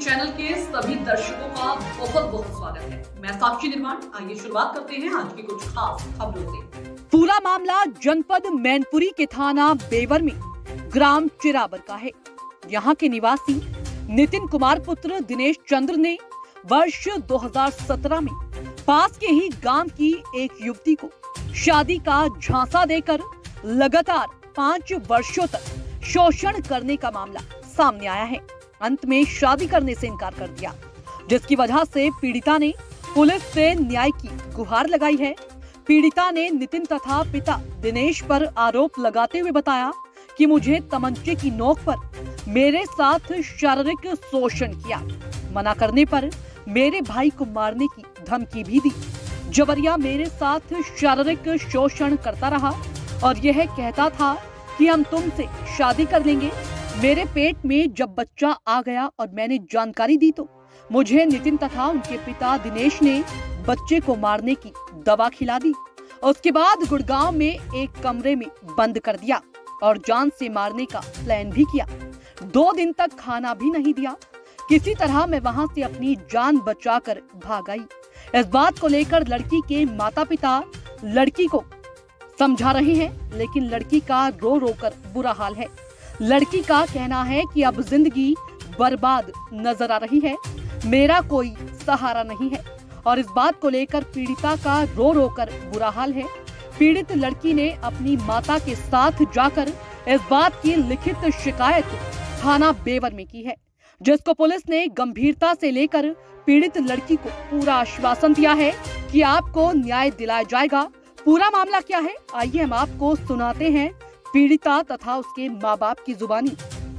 Channel के सभी दर्शकों का बहुत बहुत स्वागत है। मैं साक्षी निर्माण। आइए शुरुआत करते हैं आज की कुछ खास खबरों से। पूरा मामला जनपद मैनपुरी के थाना बेवर में ग्राम चिराबर का है। यहाँ के निवासी नितिन कुमार पुत्र दिनेश चंद्र ने वर्ष 2017 में पास के ही गांव की एक युवती को शादी का झांसा देकर लगातार 5 वर्षों तक शोषण करने का मामला सामने आया है। अंत में शादी करने से इनकार कर दिया, जिसकी वजह से पीड़िता ने पुलिस से न्याय की गुहार लगाई है। पीड़िता ने नितिन तथा पिता दिनेश पर आरोप लगाते हुए बताया कि मुझे तमंचे की नोक पर मेरे साथ शारीरिक शोषण किया। मना करने पर मेरे भाई को मारने की धमकी भी दी। जबरिया मेरे साथ शारीरिक शोषण करता रहा और यह कहता था कि हम तुमसे शादी कर लेंगे। मेरे पेट में जब बच्चा आ गया और मैंने जानकारी दी तो मुझे नितिन तथा उनके पिता दिनेश ने बच्चे को मारने की दवा खिला दी। उसके बाद गुड़गांव में एक कमरे में बंद कर दिया और जान से मारने का प्लान भी किया। 2 दिन तक खाना भी नहीं दिया। किसी तरह मैं वहां से अपनी जान बचाकर भाग आई। इस बात को लेकर लड़की के माता पिता लड़की को समझा रहे हैं, लेकिन लड़की का रो रो कर बुरा हाल है। लड़की का कहना है कि अब जिंदगी बर्बाद नजर आ रही है, मेरा कोई सहारा नहीं है और इस बात को लेकर पीड़िता का रो रो कर बुरा हाल है। पीड़ित लड़की ने अपनी माता के साथ जाकर इस बात की लिखित शिकायत थाना बेवर में की है, जिसको पुलिस ने गंभीरता से लेकर पीड़ित लड़की को पूरा आश्वासन दिया है कि आपको न्याय दिलाया जाएगा। पूरा मामला क्या है, आइए हम आपको सुनाते हैं पीड़िता तथा उसके माँ बाप की जुबानी।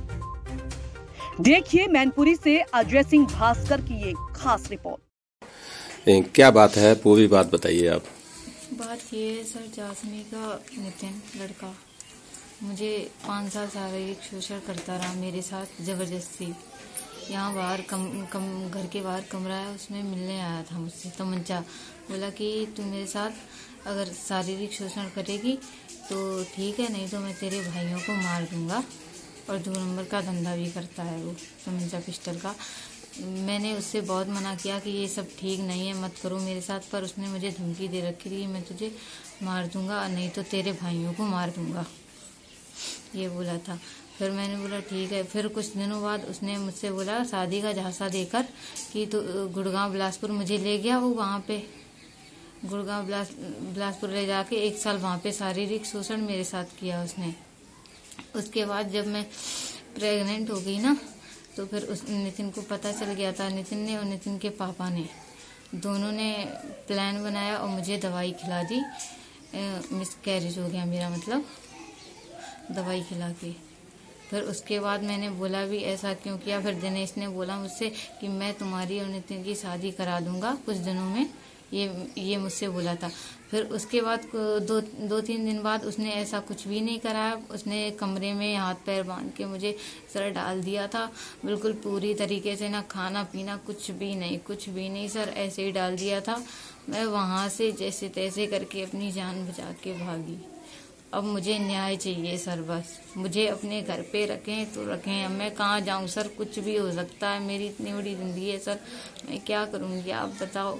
देखिए मैनपुरी से अजय सिंह भास्कर की ये खास रिपोर्ट। क्या बात है, पूरी बात बताइए आप। बात ये है सर, जासमी का नितिन लड़का मुझे 5 साल शारीरिक शोषण करता रहा मेरे साथ जबरदस्ती। यहाँ बाहर घर के बाहर कमरा है, उसमें मिलने आया था मुझसे तमंचा। बोला कि तू मेरे साथ अगर शारीरिक शोषण करेगी तो ठीक है, नहीं तो मैं तेरे भाइयों को मार दूंगा। और 2 नंबर का धंधा भी करता है वो, तमंचा पिस्टल का। मैंने उससे बहुत मना किया कि ये सब ठीक नहीं है, मत करो मेरे साथ, पर उसने मुझे धमकी दे रखी थी मैं तुझे मार दूंगा, नहीं तो तेरे भाइयों को मार दूंगा, ये बोला था। फिर मैंने बोला ठीक है। फिर कुछ दिनों बाद उसने मुझसे बोला शादी का झांसा देकर कि तो गुड़गांव बिलासपुर मुझे ले गया। वो वहाँ पे गुड़गांव बिलासपुर ले जाके 1 साल वहाँ पे शारीरिक शोषण मेरे साथ किया उसने। उसके बाद जब मैं प्रेग्नेंट हो गई ना, तो फिर उस नितिन को पता चल गया था। नितिन ने और नितिन के पापा ने दोनों ने प्लान बनाया और मुझे दवाई खिला दी। मिसकैरेज हो गया मेरा, मतलब दवाई खिला के। फिर उसके बाद मैंने बोला भी ऐसा क्यों किया। फिर दिनेश ने बोला मुझसे कि मैं तुम्हारी और नितिन की शादी करा दूंगा कुछ दिनों में, ये मुझसे बोला था। फिर उसके बाद 2-3 दिन बाद उसने ऐसा कुछ भी नहीं कराया। उसने कमरे में हाथ पैर बांध के मुझे सर डाल दिया था, बिल्कुल पूरी तरीके से, ना खाना पीना कुछ भी नहीं सर, ऐसे ही डाल दिया था। मैं वहां से जैसे तैसे करके अपनी जान बचा के भागी। अब मुझे न्याय चाहिए सर, बस मुझे अपने घर पे रखें तो रखें। अब मैं कहाँ जाऊँ सर, कुछ भी हो सकता है। मेरी इतनी बड़ी जिंदगी है सर, मैं क्या करूँगी आप बताओ।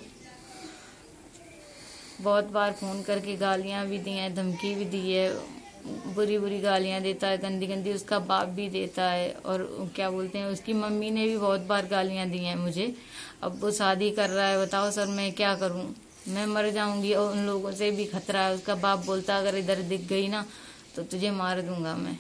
बहुत बार फोन करके गालियां भी दी हैं, धमकी भी दी है, बुरी गालियां देता है, गंदी उसका बाप भी देता है। और क्या बोलते हैं, उसकी मम्मी ने भी बहुत बार गालियां दी हैं मुझे। अब वो शादी कर रहा है, बताओ सर मैं क्या करूं, मैं मर जाऊंगी। और उन लोगों से भी खतरा है। उसका बाप बोलता अगर इधर दिख गई ना तो तुझे मार दूंगा मैं।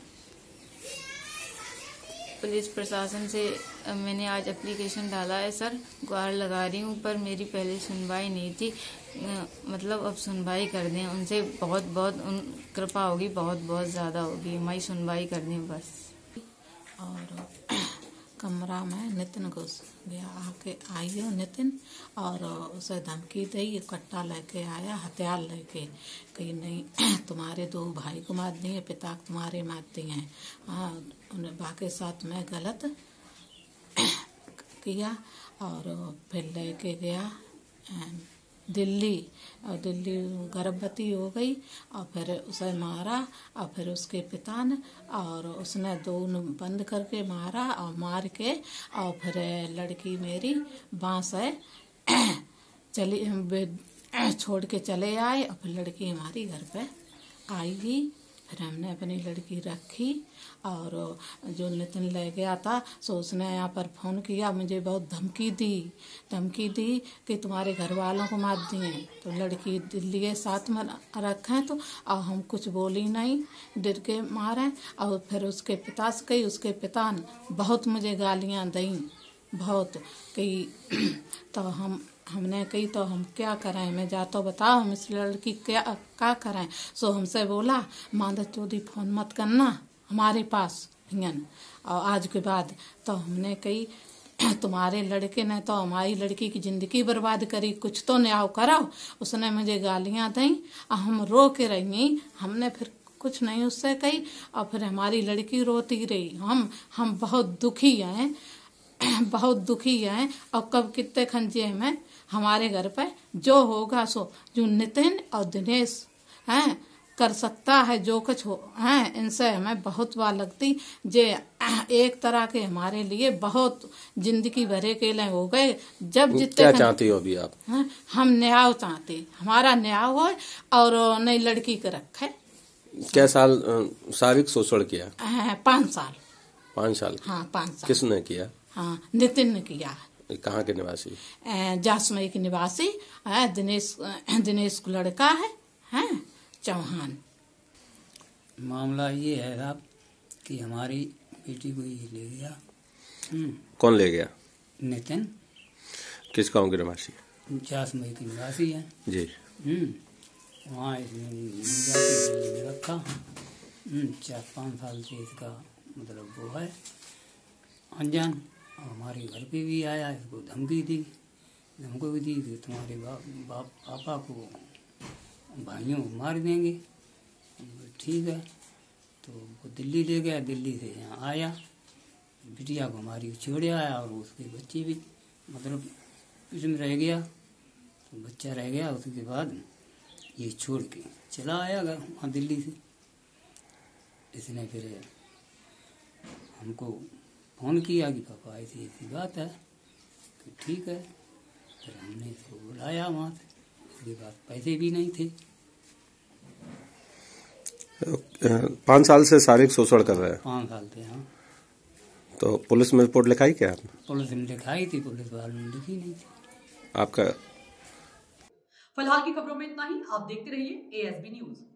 पुलिस प्रशासन से मैंने आज एप्लीकेशन डाला है सर, गुहार लगा रही हूँ, पर मेरी पहले सुनवाई नहीं थी। मतलब अब सुनवाई कर दें उनसे, बहुत कृपा होगी, बहुत ज़्यादा होगी, हमारी सुनवाई कर दें बस। और कमरा में नितिन घुस गया, आके आई हो नितिन, और उसे धमकी दी। कट्टा लेके आया, हथियार लेके, कहीं नहीं तुम्हारे 2 भाई को मार दिए, पिता तुम्हारे मारते हैं। उन्हें बाकी साथ में गलत किया। और फिर लेके गया दिल्ली, और दिल्ली गर्भवती हो गई और फिर उसे मारा और फिर उसके पिता ने, और उसने दोनों बंद करके मारा और मार के और फिर लड़की मेरी बांस है चली छोड़ के चले आए और फिर लड़की हमारी घर पे आई ही। फिर हमने अपनी लड़की रखी और जो नितिन ले गया था सो उसने यहाँ पर फ़ोन किया, मुझे बहुत धमकी दी कि तुम्हारे घर वालों को मार दिए। तो लड़की दिल्ली के साथ में रखें तो और हम कुछ बोली नहीं, डर के मारे। और फिर उसके पिता से कही, उसके पिता ने बहुत मुझे गालियाँ दी, बहुत कही। तो हमने कही तो हम क्या करें, मैं जा तो बताओ हम इस लड़की क्या करें। सो हमसे बोला मादा चौधरी फ़ोन मत करना हमारे पास हियन। और आज के बाद तो हमने कही तुम्हारे लड़के ने तो हमारी लड़की की ज़िंदगी बर्बाद करी, कुछ तो न्याय कराओ। उसने मुझे गालियाँ दी और हम रो के रही। हमने फिर कुछ नहीं उससे कही और फिर हमारी लड़की रोती रही। हम बहुत दुखी हैं, बहुत दुखी हैं। और कब कितने खंजे में हमारे घर पे जो होगा सो जो नितिन और दिनेश हैं कर सकता है जो कुछ हो हैं, इनसे हमें बहुत बार लगती जे एक तरह के हमारे लिए बहुत जिंदगी भरे के लिए हो गए। जब जितने क्या चाहती हो अभी आप? हम न्याय चाहते, हमारा न्याय हो और नई लड़की को रखे। क्या साल शारीरिक शोषण किया? 5 साल। 5 साल? हाँ 5 साल। किसने किया? हाँ नितिन ने किया। कहाँ के निवासी? जासमई के निवासी। दिनेश को लड़का है चौहान। मामला ये है साहब कि हमारी बेटी को ये ले गया। कौन ले गया? नितिन। किस गांव के निवासी? जासमई के निवासी है जी। वहाँ इसने दिल्ली में रखा। 4-5 साल से इसका मतलब वो है अनजान। और हमारे घर पे भी आया, इसको धमकी दी कि तुम्हारे पापा को भाइयों को मार देंगे। ठीक है, तो वो दिल्ली ले गया, दिल्ली से यहाँ आया, बिटिया को हमारी छोड़ आया और उसके बच्चे भी मतलब इसमें रह गया। तो बच्चा रह गया, उसके बाद ये छोड़ के चला आया घर वहाँ दिल्ली से। इसने फिर हमको फ़ोन किया कि पापा ऐसी बात है। तो ठीक है, फिर हमने इसको बुलाया वहाँ से। उसके बाद पैसे भी नहीं थे। 5 साल से शारीरिक शोषण कर रहे हैं? 5 साल थे। हाँ। तो पुलिस में रिपोर्ट लिखाई क्या आपने? पुलिस में लिखाई थी, पुलिस वालों ने लिखी नहीं थी। आपका फिलहाल की खबरों में इतना ही। आप देखते रहिए ASB न्यूज।